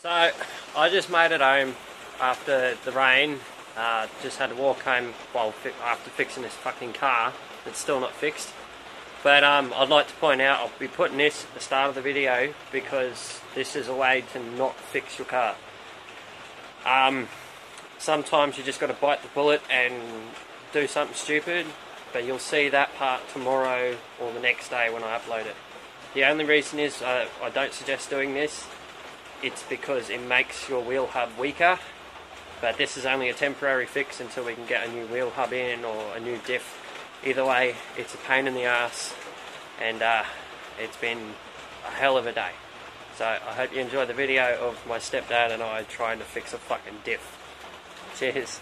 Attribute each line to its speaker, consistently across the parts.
Speaker 1: So I just made it home after the rain. Just had to walk home after fixing this fucking car. It's still not fixed. But I'd like to point out, I'll be putting this at the start of the video because this is a way to not fix your car. Sometimes you just got to bite the bullet and do something stupid, but you'll see that part tomorrow or the next day when I upload it. The only reason is I don't suggest doing this. It's because it makes your wheel hub weaker, but this is only a temporary fix until we can get a new wheel hub in or a new diff. Either way, it's a pain in the ass, and it's been a hell of a day. So I hope you enjoy the video of my stepdad and I trying to fix a fucking diff. Cheers.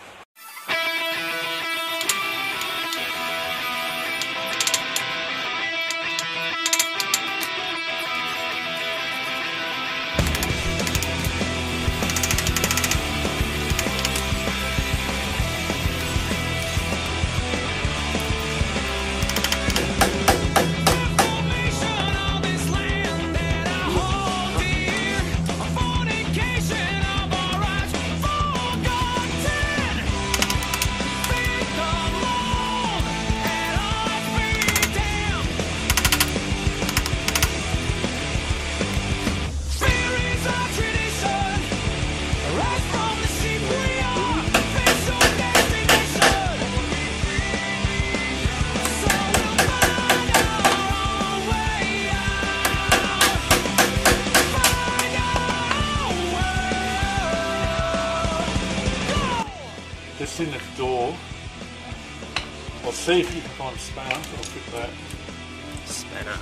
Speaker 2: This in the door. I'll see if you can find a spanner. I'll pick that.
Speaker 1: Spanner.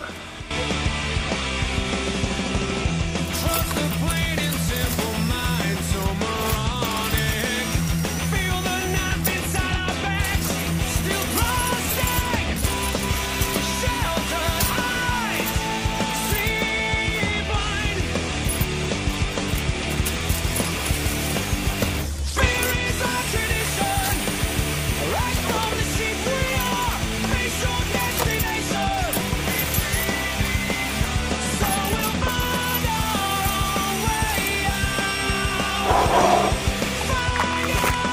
Speaker 3: Trust the plain and simple mind, so moronic. Feel the knots inside our backs, still trusting. Sheltered eyes, see blind. Fear is our tradition, right from the sheep we are. Face your destination. So we'll find our own way out. Find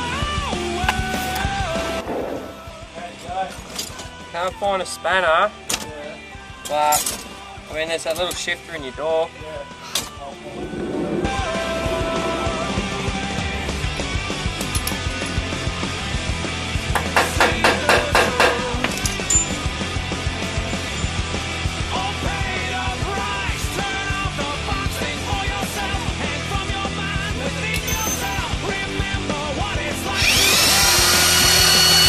Speaker 3: our own way.
Speaker 1: Can't find a spanner, but I mean there's that little shifter in your door.
Speaker 3: All paid a price. Turn off the box, think for yourself. Hang from your mind within yourself. Remember what it's like to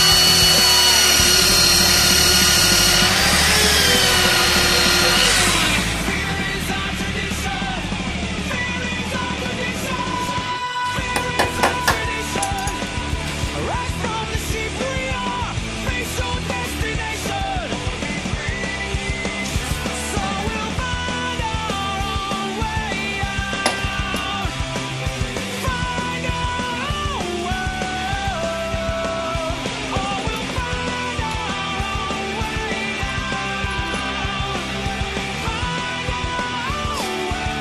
Speaker 3: Fear is our tradition. Fear is our tradition. Fear is our tradition. Right from the sheep we are. Face your destination. So we'll find our own way out. Find our own world. Oh, we'll find our own way out. Find our own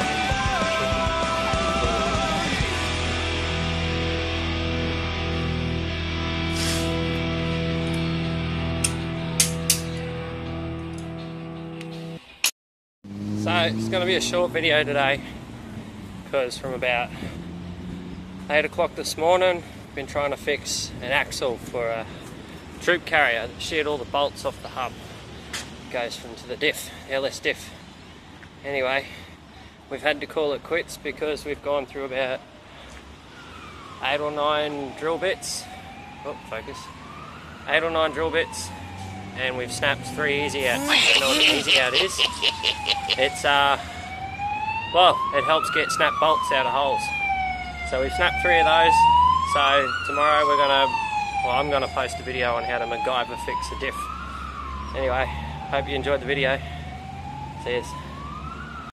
Speaker 1: So it's going to be a short video today because from about 8 o'clock this morning been trying to fix an axle for a troop carrier that sheared all the bolts off the hub. Goes from to the diff, LS diff. Anyway, we've had to call it quits because we've gone through about 8 or 9 drill bits. Oh, focus. 8 or 9 drill bits, and we've snapped 3 easy outs. You know what an easy out is? It's well, it helps get snap bolts out of holes. So we've snapped 3 of those. So tomorrow I'm gonna post a video on how to MacGyver fix a diff. Anyway, hope you enjoyed the video. See yous.